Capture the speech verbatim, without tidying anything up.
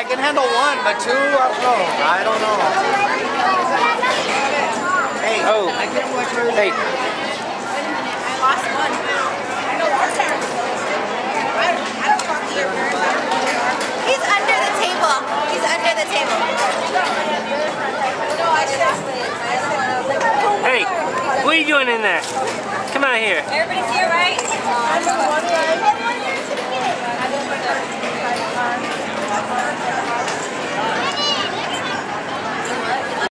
can handle one, but two, I don't know. I don't know. Hey, oh, I can't watch her. Hey. I lost one. I know our parents. I don't talk to your parents. He's under the table. He's under the table. Hey, what are you doing in there? Come out here. Everybody's here, right?